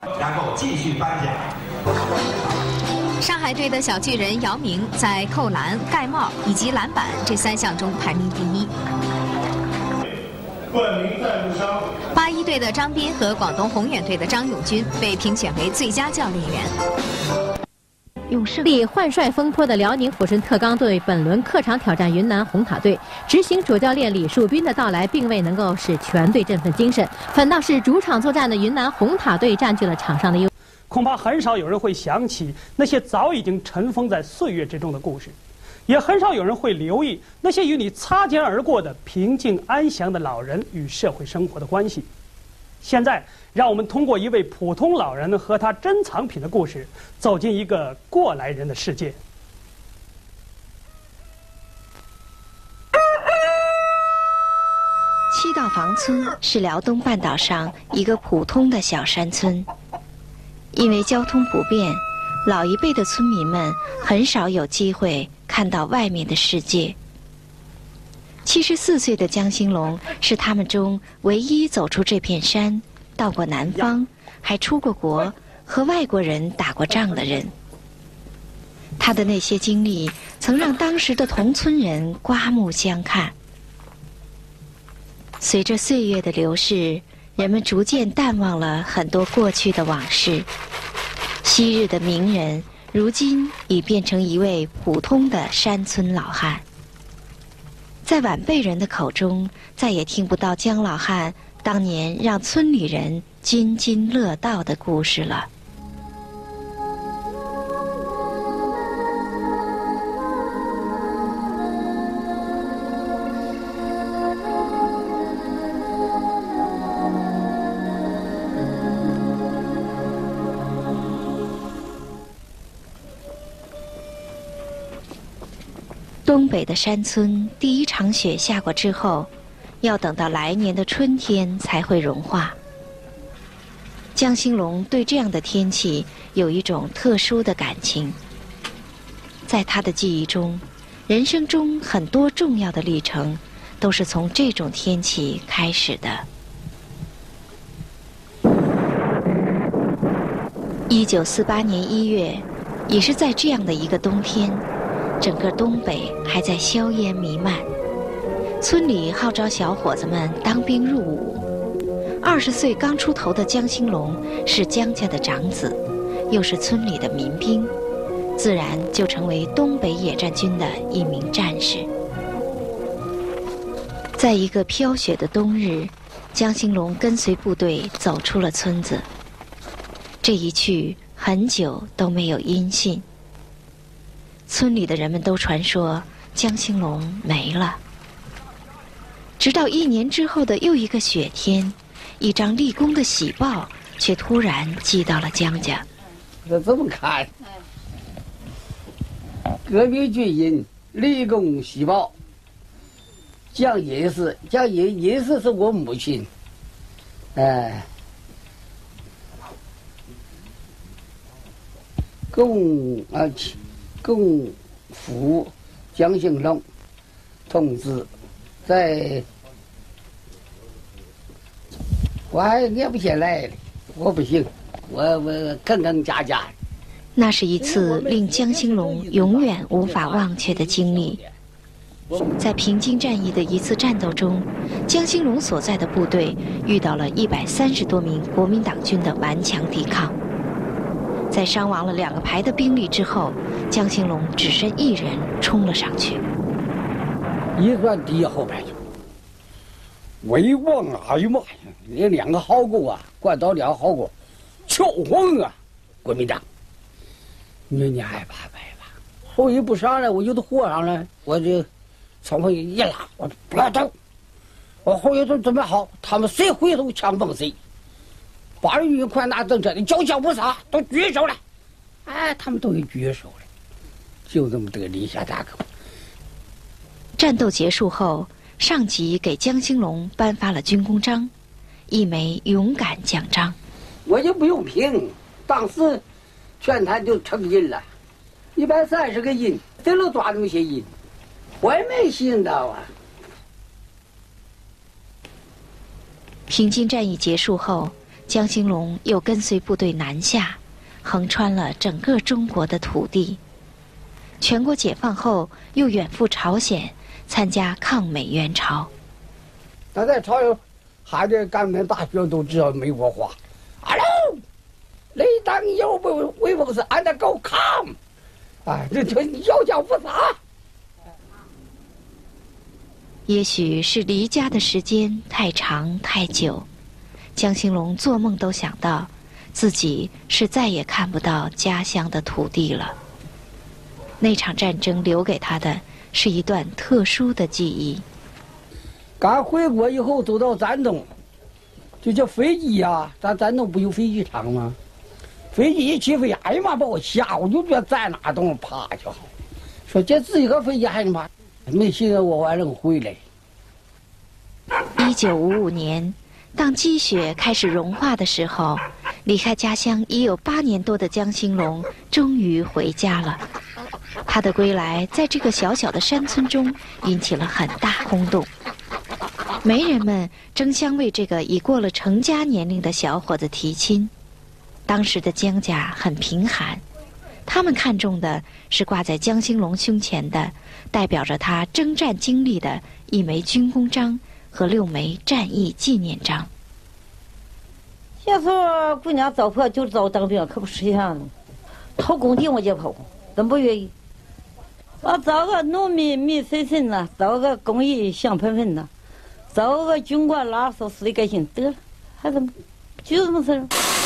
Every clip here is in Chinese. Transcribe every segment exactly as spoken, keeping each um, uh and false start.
然后继续颁奖。 上海队的小巨人姚明在扣篮、盖帽以及篮板这三项中排名第一。 冠名赞助商。 八一队的张斌和广东宏远队的张永军被评选为最佳教练员。 用胜利换帅风波的辽宁抚顺特钢队本轮客场挑战云南红塔队，执行主教练李树斌的到来，并未能够使全队振奋精神，反倒是主场作战的云南红塔队占据了场上的优。 恐怕很少有人会想起那些早已经尘封在岁月之中的故事，也很少有人会留意那些与你擦肩而过的平静安详的老人与社会生活的关系。现在，让我们通过一位普通老人和他珍藏品的故事，走进一个过来人的世界。 七道房村是辽东半岛上一个普通的小山村，因为交通不便，老一辈的村民们很少有机会看到外面的世界。七十四岁的江兴龙是他们中唯一走出这片山，到过南方，还出过国，和外国人打过仗的人。他的那些经历曾让当时的同村人刮目相看。随着岁月的流逝，人们逐渐淡忘了很多过去的往事。昔日的名人，如今已变成一位普通的山村老汉。在晚辈人的口中，再也听不到江老汉当年让村里人津津乐道的故事了。东北的山村，第一场雪下过之后，要等到来年的春天才会融化。江兴龙对这样的天气有一种特殊的感情。在他的记忆中，人生中很多重要的历程都是从这种天气开始的。一九四八年一月，也是在这样的一个冬天，整个东北还在硝烟弥漫，村里号召小伙子们当兵入伍。二十岁刚出头的江兴龙是江家的长子，又是村里的民兵，自然就成为东北野战军的一名战士。在一个飘雪的冬日，江兴龙跟随部队走出了村子，这一去很久都没有音信。村里的人们都传说江兴龙没了。直到一年之后的又一个雪天，一张立功的喜报却突然寄到了江家。 这这么看，革命军人立功喜报，江银氏，江银银氏是我母亲，哎，共啊共府江兴龙同志，在，我还念不下来了，我不行，我我更更加加。 那是一次令江兴龙永远无法忘却的经历。在平津战役的一次战斗中，江兴龙所在的部队遇到了一百三十多名国民党军的顽强抵抗。在伤亡了两个排的兵力之后，江兴龙只身一人冲了上去。 一转地后边去，威望啊！哎呀妈呀！那两个壕沟啊，灌到两个壕沟，敲晃啊！国民党，你说你害怕不害怕？后一步上来，我就都火上来，我就从后一拉，我说不要动。我后一都准备好，他们谁回头枪崩谁。八人军快拿登车的交枪不杀，都举手了。哎，他们都给举手了，就这么得立下大功。 战斗结束后，上级给江兴龙颁发了军功章，一枚勇敢奖章。 我就不用评，当时全团就成印了，一百三十个印，谁能抓那么些印？我也没信到啊。 平津战役结束后， 江兴龙又跟随部队南下，横穿了整个中国的土地。全国解放后，又远赴朝鲜，参加抗美援朝。 他在朝鲜，还得干部大学都知道美国话。Hello， 雷当有为为风是俺的狗抗，哎，这这要讲不啥。 也许是离家的时间太长太久，江兴龙做梦都想到，自己是再也看不到家乡的土地了。那场战争留给他的是一段特殊的记忆。 刚回国以后走到山东，就叫飞机呀、啊，咱山东不有飞机场吗？飞机一起飞，哎呀妈，把我吓，我就觉得在哪都趴去好。说这自己个飞机还能怕，没寻思我还能回来。 一九五五年，当积雪开始融化的时候，离开家乡已有八年多的江兴龙终于回家了。他的归来在这个小小的山村中引起了很大轰动，媒人们争相为这个已过了成家年龄的小伙子提亲。当时的江家很贫寒，他们看中的是挂在江兴龙胸前的代表着他征战经历的一枚军功章和六枚战役纪念章。 现在说姑娘早跑就早当兵，可不是这样的。跑工地我也跑过，真不愿意。我找个农民米随身呐，找个工艺香喷喷呐，找个军官拉手死的该行得了，还怎么就这么事儿。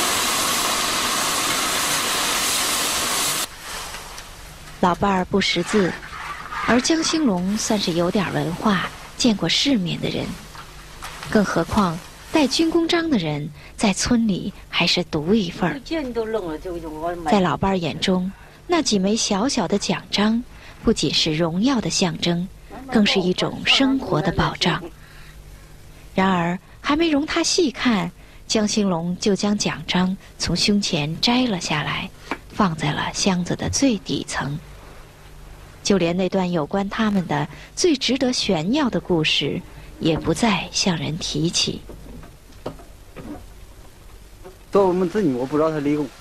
老伴儿不识字，而江兴龙算是有点文化、见过世面的人，更何况带军功章的人在村里还是独一份儿。在老伴儿眼中，那几枚小小的奖章不仅是荣耀的象征，更是一种生活的保障。然而还没容他细看，江兴龙就将奖章从胸前摘了下来，放在了箱子的最底层。就连那段有关他们的最值得炫耀的故事，也不再向人提起。 作为我们子女，我不知道他立功。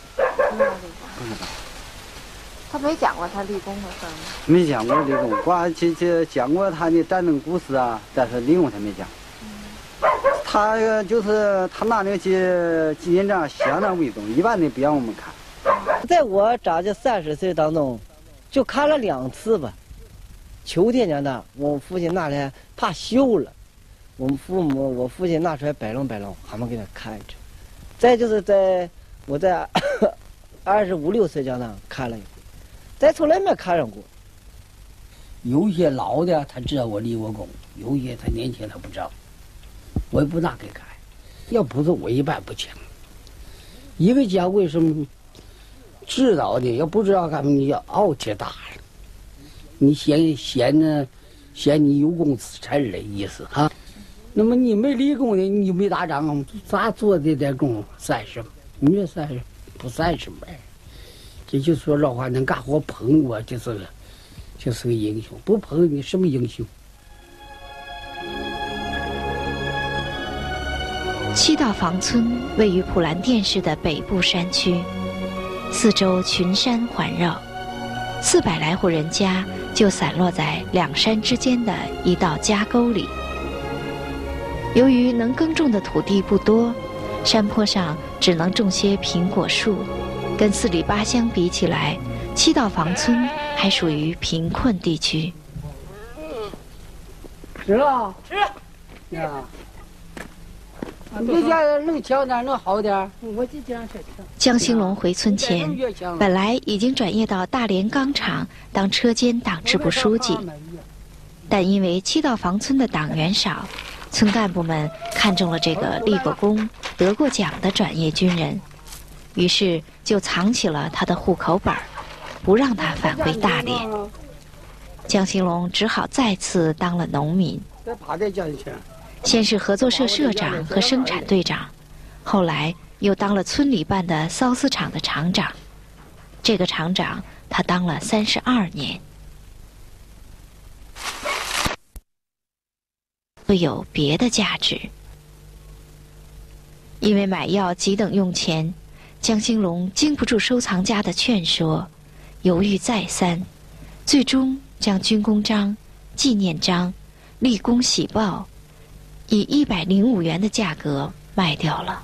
他没讲过他立功的事儿吗？ 没讲过立功，光去去讲过他的战争故事啊，但是立功他没讲。他就是他拿那个纪纪念章相当威风，一般的不让我们看。 在我长这三十岁当中，就看了两次吧。秋天讲的，我父亲拿来怕锈了，我们父母我父亲拿出来摆弄摆弄，俺们给他看着。再就是在我在二十五六岁讲的看了一回，再从来没看上过。 有些老的他知道我立过功，有些他年轻他不知道，我也不拿给看。要不是我一般不讲，一个讲为什么知道的，要不知道干嘛你要傲气大了，你显显呢显你有功之臣的意思啊。那么你没立功的，你没打仗，咋做这点功算什么？你这算什么？不算什么。这就说老话，能干活捧我，就是个就是个英雄；不捧你，什么英雄？ 七道房村位于普兰店市的北部山区，四周群山环绕，四百来户人家就散落在两山之间的一道夹沟里。由于能耕种的土地不多，山坡上只能种些苹果树，跟四里八乡比起来，七道房村还属于贫困地区。 吃了？ 吃。 呀，你家能强点，能好点？ 我就这样吃。 江兴龙回村前，本来已经转业到大连钢厂当车间党支部书记，但因为七道房村的党员少，村干部们看中了这个立过功、得过奖的转业军人，于是就藏起了他的户口本，不让他返回大连。江兴龙只好再次当了农民，先是合作社社长和生产队长，后来又当了村里办的缫丝厂的厂长。这个厂长他当了三十二年。会有别的价值。 因为买药急等用钱，江兴龙经不住收藏家的劝说，犹豫再三，最终将军功章、纪念章、立功喜报以一百零五元的价格卖掉了。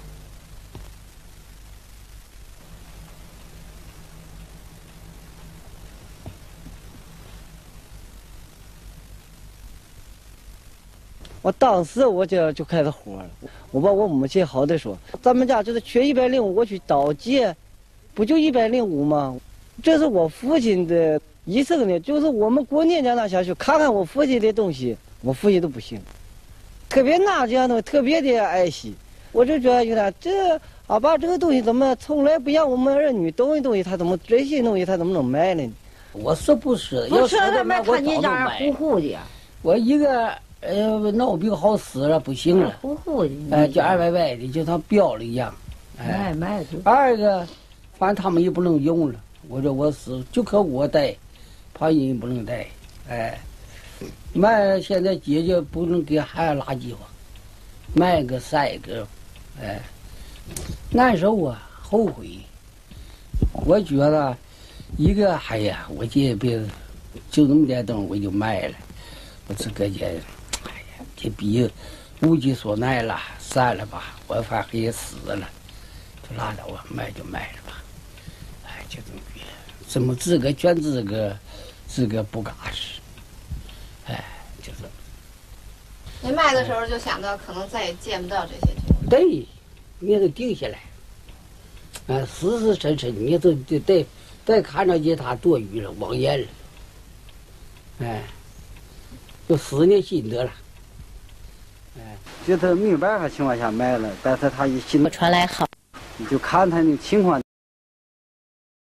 我当时我就就开始火了，我把我母亲好的说，咱们家就是缺一百零五，我去倒借，不就一百零五吗？这是我父亲的一生的，就是我们过年前那下去看看我父亲的东西，我父亲都不行，特别拿这样东西特别的爱惜，我就觉得有点这阿爸这个东西怎么从来不让我们儿女懂的东西，他怎么这些东西他怎么能卖呢？ 我是不是？ 不是他卖，看你家人呼呼的。 我一个。呃，闹病好死了，不行了， 呼呼的， 哎，就二歪歪的，就像标了一样， 哎，卖的。 二个，反正他们也不能用了，我说我死就可我带，怕人不能带，哎，卖现在姐姐不能给孩子拉饥荒，卖个晒个，哎，难受啊，后悔。我觉得一个，哎呀，我这别就那么点东西我就卖了，我自个也。这逼无计所奈了，散了吧，我反正也死了，就拉倒吧，卖就卖了吧。哎，就这么逼，怎么自个劝自个，自个不嘎实。哎，就这么。 您卖的时候就想到可能再也见不到这些东西。 对，你都定下来，啊，死死沉沉，你都得得再看着见他多余了，望眼了，哎，就思念心得了。 哎，就是没有办法情况下卖了，但是他一心传来好， 你就看他那情况。